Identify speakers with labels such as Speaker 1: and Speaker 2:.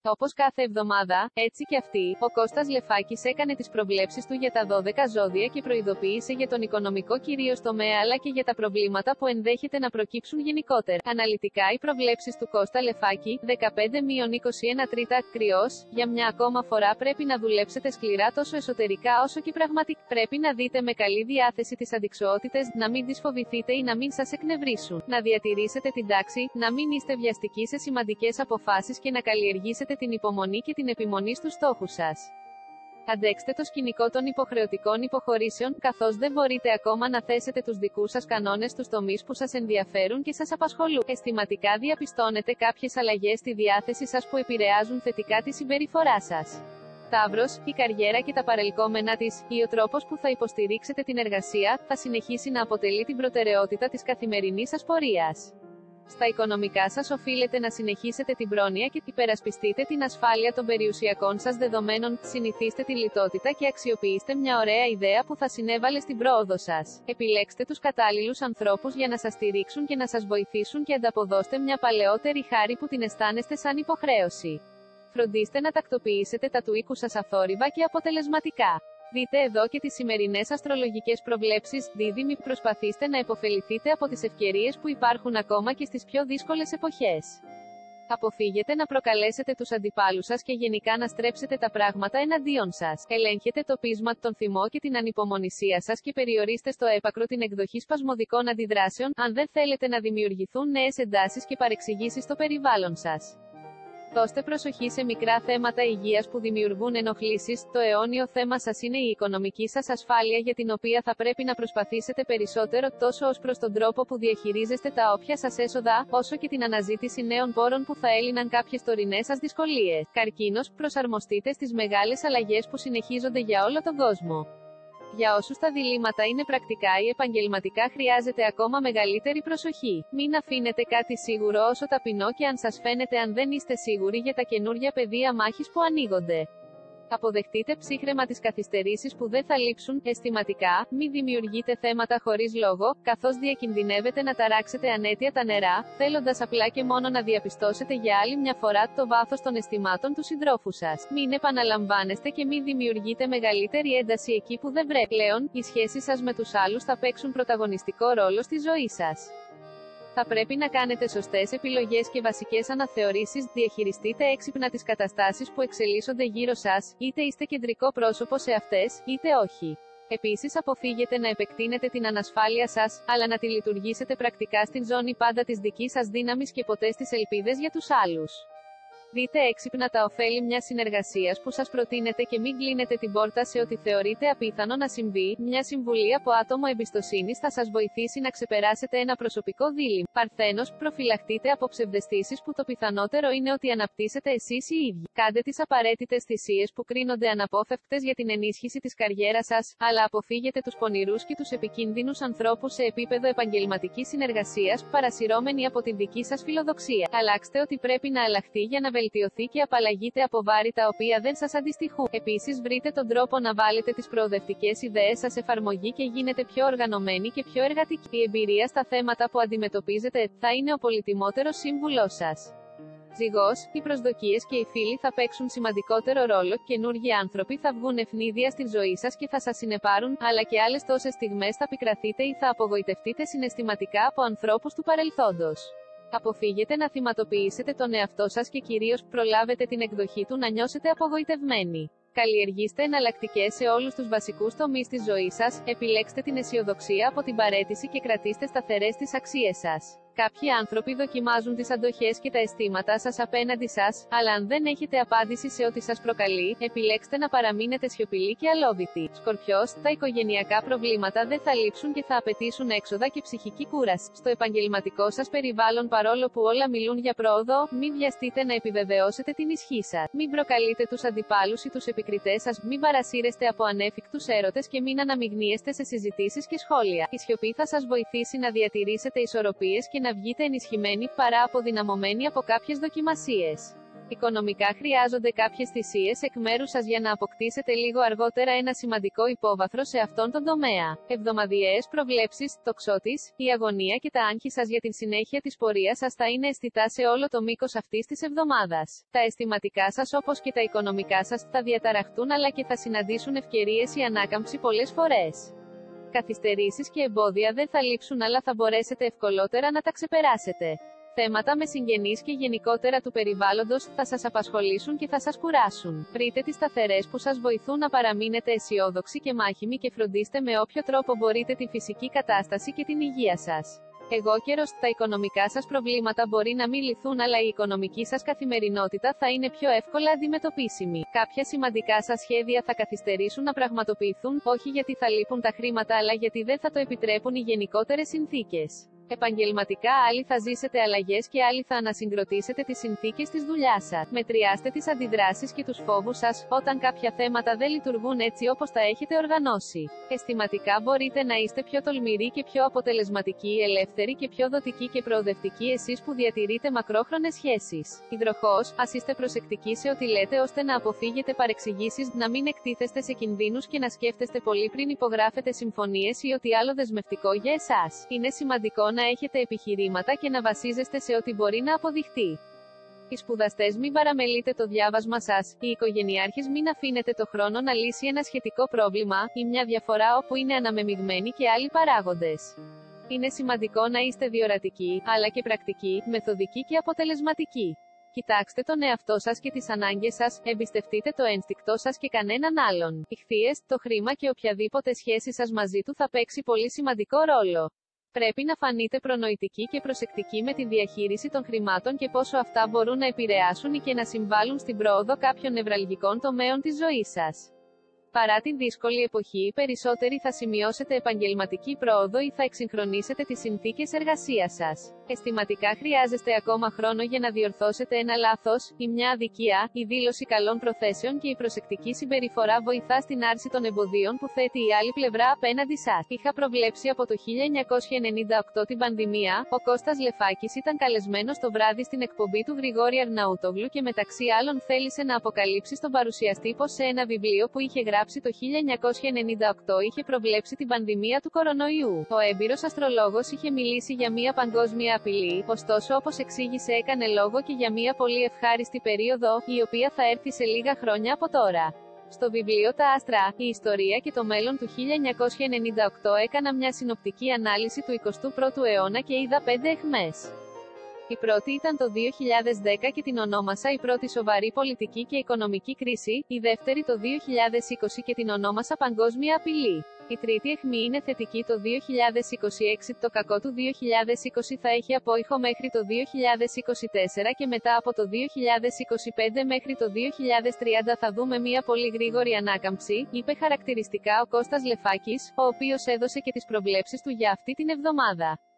Speaker 1: Όπως κάθε εβδομάδα, έτσι και αυτή, ο Κώστας Λεφάκης έκανε τις προβλέψεις του για τα 12 ζώδια και προειδοποίησε για τον οικονομικό κυρίως τομέα αλλά και για τα προβλήματα που ενδέχεται να προκύψουν γενικότερα. Αναλυτικά οι προβλέψεις του Κώστα Λεφάκη, 15-21 τρίτα, Κρυός, για μια ακόμα φορά πρέπει να δουλέψετε σκληρά τόσο εσωτερικά όσο και πραγματικά. Πρέπει να δείτε με καλή διάθεση τις αντιξοότητες, να μην τις φοβηθείτε ή να μην σας εκνευρίσουν. Να διατηρήσετε την τάξη, να μην είστε βιαστικοί σε σημαντικές αποφάσεις και να καλλιεργήσετε την υπομονή και την επιμονή στους στόχους σας. Αντέξτε το σκηνικό των υποχρεωτικών υποχωρήσεων, καθώς δεν μπορείτε ακόμα να θέσετε τους δικούς σας κανόνες στους τομείς που σας ενδιαφέρουν και σας απασχολούν. Αισθηματικά διαπιστώνετε κάποιες αλλαγές στη διάθεση σας που επηρεάζουν θετικά τη συμπεριφορά σας. Ταύρος, η καριέρα και τα παρελκόμενα της, ή ο τρόπος που θα υποστηρίξετε την εργασία, θα συνεχίσει να αποτελεί την προτεραιότητα της καθημερινής σας πορείας. Στα οικονομικά σας οφείλετε να συνεχίσετε την πρόνοια και υπερασπιστείτε την ασφάλεια των περιουσιακών σας δεδομένων. Συνηθίστε τη λιτότητα και αξιοποιήστε μια ωραία ιδέα που θα συνέβαλε στην πρόοδο σας. Επιλέξτε τους κατάλληλους ανθρώπους για να σας στηρίξουν και να σας βοηθήσουν και ανταποδώστε μια παλαιότερη χάρη που την αισθάνεστε σαν υποχρέωση. Φροντίστε να τακτοποιήσετε τα του οίκου σας αθόρυβα και αποτελεσματικά. Δείτε εδώ και τις σημερινές αστρολογικές προβλέψεις. Δίδυμοι, προσπαθήστε να υποφεληθείτε από τις ευκαιρίες που υπάρχουν ακόμα και στις πιο δύσκολες εποχές. Αποφύγετε να προκαλέσετε τους αντιπάλους σας και γενικά να στρέψετε τα πράγματα εναντίον σας. Ελέγχετε το πείσμα, τον θυμό και την ανυπομονησία σας και περιορίστε στο έπακρο την εκδοχή σπασμωδικών αντιδράσεων, αν δεν θέλετε να δημιουργηθούν νέες εντάσεις και παρεξηγήσεις στο περιβάλλον σας. Δώστε προσοχή σε μικρά θέματα υγείας που δημιουργούν ενοχλήσεις. Το αιώνιο θέμα σας είναι η οικονομική σας ασφάλεια για την οποία θα πρέπει να προσπαθήσετε περισσότερο, τόσο ως προς τον τρόπο που διαχειρίζεστε τα όποια σας έσοδα, όσο και την αναζήτηση νέων πόρων που θα έλυναν κάποιες τωρινές σας δυσκολίες. Καρκίνος, προσαρμοστείτε στις μεγάλες αλλαγές που συνεχίζονται για όλο τον κόσμο. Για όσους τα διλήμματα είναι πρακτικά ή επαγγελματικά χρειάζεται ακόμα μεγαλύτερη προσοχή. Μην αφήνετε κάτι σίγουρο όσο ταπεινό και αν σας φαίνεται αν δεν είστε σίγουροι για τα καινούργια πεδία μάχης που ανοίγονται. Αποδεχτείτε ψύχραιμα τις καθυστερήσεις που δεν θα λείψουν. Αισθηματικά, μη δημιουργείτε θέματα χωρίς λόγο, καθώς διακινδυνεύετε να ταράξετε ανέτεια τα νερά, θέλοντας απλά και μόνο να διαπιστώσετε για άλλη μια φορά το βάθος των αισθημάτων του συντρόφου σας. Μην επαναλαμβάνεστε και μη δημιουργείτε μεγαλύτερη ένταση εκεί που δεν πρέπει. Πλέον, οι σχέσεις σας με τους άλλους θα παίξουν πρωταγωνιστικό ρόλο στη ζωή σας. Θα πρέπει να κάνετε σωστές επιλογές και βασικές αναθεωρήσεις. Διαχειριστείτε έξυπνα τις καταστάσεις που εξελίσσονται γύρω σας, είτε είστε κεντρικό πρόσωπο σε αυτές, είτε όχι. Επίσης, αποφύγετε να επεκτείνετε την ανασφάλεια σας, αλλά να τη λειτουργήσετε πρακτικά στην ζώνη πάντα της δικής σας δύναμης και ποτέ στις ελπίδες για τους άλλους. Δείτε έξυπνα τα ωφέλη μιας συνεργασίας που σας προτείνετε και μην κλείνετε την πόρτα σε ό,τι θεωρείτε απίθανο να συμβεί. Μια συμβουλή από άτομο εμπιστοσύνης θα σας βοηθήσει να ξεπεράσετε ένα προσωπικό δίλημμα. Παρθένος, προφυλαχτείτε από ψευδαισθήσεις που το πιθανότερο είναι ότι αναπτύσσετε εσείς οι ίδιοι. Κάντε τις απαραίτητες θυσίες που κρίνονται αναπόφευκτες για την ενίσχυση της καριέρας σας, αλλά αποφύγετε τους πονηρούς και τους επικίνδυνους ανθρώπους σε επίπεδο επαγγελματικής συνεργασίας, παρασυρώμενοι από την δική σας φιλοδοξία. Αλλάξτε ό,τι πρέπει να αλλάχτεί για να βελτιωθεί και απαλλαγείτε από βάρη τα οποία δεν σας αντιστοιχούν. Επίσης, βρείτε τον τρόπο να βάλετε τις προοδευτικές ιδέες σας εφαρμογή και γίνετε πιο οργανωμένοι και πιο εργατικοί. Η εμπειρία στα θέματα που αντιμετωπίζετε θα είναι ο πολυτιμότερος σύμβουλός σας. Ζυγός, οι προσδοκίες και οι φίλοι θα παίξουν σημαντικότερο ρόλο. Καινούργιοι άνθρωποι θα βγουν ευνίδια στη ζωή σας και θα σας συνεπάρουν, αλλά και άλλες τόσες στιγμές θα πικραθείτε ή θα απογοητευτείτε συναισθηματικά από ανθρώπους του παρελθόντος. Αποφύγετε να θυματοποιήσετε τον εαυτό σας και κυρίως προλάβετε την εκδοχή του να νιώσετε απογοητευμένοι. Καλλιεργήστε εναλλακτικές σε όλους τους βασικούς τομείς της ζωής σας, επιλέξτε την αισιοδοξία από την παραίτηση και κρατήστε σταθερές τις αξίες σας. Κάποιοι άνθρωποι δοκιμάζουν τις αντοχές και τα αισθήματά σας απέναντι σας, αλλά αν δεν έχετε απάντηση σε ό,τι σας προκαλεί, επιλέξτε να παραμείνετε σιωπηλοί και αλόβητοι. Σκορπιός, τα οικογενειακά προβλήματα δεν θα λείψουν και θα απαιτήσουν έξοδα και ψυχική κούραση. Στο επαγγελματικό σας περιβάλλον, παρόλο που όλα μιλούν για πρόοδο, μην βιαστείτε να επιβεβαιώσετε την ισχύ σας. Μην προκαλείτε τους αντιπάλους ή τους επικριτές σας, μην παρασύρεστε από ανέφικτους έρωτες και μην αναμειγνύεστε σε συζητήσεις και σχόλια. Η σιωπή θα σας βοηθήσει να διατηρήσετε ισορροπίες και να βγείτε ενισχυμένοι, παρά αποδυναμωμένοι από κάποιες δοκιμασίες. Οικονομικά χρειάζονται κάποιες θυσίες εκ μέρους σας για να αποκτήσετε λίγο αργότερα ένα σημαντικό υπόβαθρο σε αυτόν τον τομέα. Εβδομαδιαίες προβλέψεις, τοξότης, η αγωνία και τα άγχη σας για την συνέχεια της πορείας σας θα είναι αισθητά σε όλο το μήκος αυτής της εβδομάδας. Τα αισθηματικά σας όπως και τα οικονομικά σας θα διαταραχτούν αλλά και θα συναντήσουν ευκαιρίες η ανάκαμψη πολλές φορές. Καθυστερήσεις και εμπόδια δεν θα λείψουν αλλά θα μπορέσετε ευκολότερα να τα ξεπεράσετε. Θέματα με συγγενείς και γενικότερα του περιβάλλοντος θα σας απασχολήσουν και θα σας κουράσουν. Βρείτε τις σταθερές που σας βοηθούν να παραμείνετε αισιόδοξοι και μάχημοι και φροντίστε με όποιο τρόπο μπορείτε τη φυσική κατάσταση και την υγεία σας. Εγώ καιρός, τα οικονομικά σας προβλήματα μπορεί να μην λυθούν αλλά η οικονομική σας καθημερινότητα θα είναι πιο εύκολα αντιμετωπίσιμη. Κάποια σημαντικά σας σχέδια θα καθυστερήσουν να πραγματοποιηθούν, όχι γιατί θα λείπουν τα χρήματα αλλά γιατί δεν θα το επιτρέπουν οι γενικότερες συνθήκες. Επαγγελματικά άλλοι θα ζήσετε αλλαγές και άλλοι θα ανασυγκροτήσετε τις συνθήκες της δουλειάς σας. Μετριάστε τις αντιδράσεις και τους φόβους σας, όταν κάποια θέματα δεν λειτουργούν έτσι όπως τα έχετε οργανώσει. Αισθηματικά μπορείτε να είστε πιο τολμηροί και πιο αποτελεσματικοί, ελεύθεροι και πιο δοτικοί και προοδευτικοί εσείς που διατηρείτε μακρόχρονες σχέσεις. Υδροχόος, ας είστε προσεκτικοί σε ό,τι λέτε ώστε να αποφύγετε παρεξηγήσεις, να μην εκτίθεστε σε κινδύνους και να σκέφτεστε πολύ πριν υπογράφετε συμφωνίες ή ό,τι άλλο δεσμευτικό για εσάς. Είναι σημαντικό να έχετε επιχειρήματα και να βασίζεστε σε ό,τι μπορεί να αποδειχτεί. Οι σπουδαστές μην παραμελείτε το διάβασμα σας, οι οικογενειάρχες μην αφήνετε το χρόνο να λύσει ένα σχετικό πρόβλημα, ή μια διαφορά όπου είναι αναμεμειγμένοι και άλλοι παράγοντες. Είναι σημαντικό να είστε διορατικοί, αλλά και πρακτικοί, μεθοδικοί και αποτελεσματικοί. Κοιτάξτε τον εαυτό σας και τις ανάγκες σας, εμπιστευτείτε το ένστικτό σας και κανέναν άλλον. Ιχθύες, το χρήμα και οποιαδήποτε σχέση σας μαζί του θα παίξει πολύ σημαντικό ρόλο. Πρέπει να φανείτε προνοητικοί και προσεκτικοί με τη διαχείριση των χρημάτων και πόσο αυτά μπορούν να επηρεάσουν ή και να συμβάλλουν στην πρόοδο κάποιων νευραλγικών τομέων της ζωής σας. Παρά την δύσκολη εποχή, οι περισσότεροι θα σημειώσετε επαγγελματική πρόοδο ή θα εξυγχρονίσετε τις συνθήκες εργασίας σας. Αισθηματικά χρειάζεστε ακόμα χρόνο για να διορθώσετε ένα λάθος ή μια αδικία, η δήλωση καλών προθέσεων και η προσεκτική συμπεριφορά βοηθά στην άρση των εμποδίων που θέτει η άλλη πλευρά απέναντι σας. Είχα προβλέψει από το 1998 την πανδημία. Ο Κώστας Λεφάκης ήταν καλεσμένος το βράδυ στην εκπομπή του Γρηγόρη Αρναούτογλου και μεταξύ άλλων θέλησε να αποκαλύψει στον παρουσιαστή πως σε ένα βιβλίο που είχε γράψει το 1998 είχε προβλέψει την πανδημία του κορονοϊού. Ο έμπειρος αστρολόγος είχε μιλήσει για μια παγκόσμια απειλή, ωστόσο όπως εξήγησε έκανε λόγο και για μια πολύ ευχάριστη περίοδο, η οποία θα έρθει σε λίγα χρόνια από τώρα. Στο βιβλίο «Τα άστρα, η ιστορία και το μέλλον» του 1998 έκανα μια συνοπτική ανάλυση του 21ου αιώνα και είδα 5 αιχμές. Η πρώτη ήταν το 2010 και την ονόμασα η πρώτη σοβαρή πολιτική και οικονομική κρίση, η δεύτερη το 2020 και την ονόμασα παγκόσμια απειλή. Η τρίτη αιχμή είναι θετική το 2026, το κακό του 2020 θα έχει απόϊχο μέχρι το 2024 και μετά από το 2025 μέχρι το 2030 θα δούμε μια πολύ γρήγορη ανάκαμψη, είπε χαρακτηριστικά ο Κώστας Λεφάκης, ο οποίος έδωσε και τις προβλέψεις του για αυτή την εβδομάδα.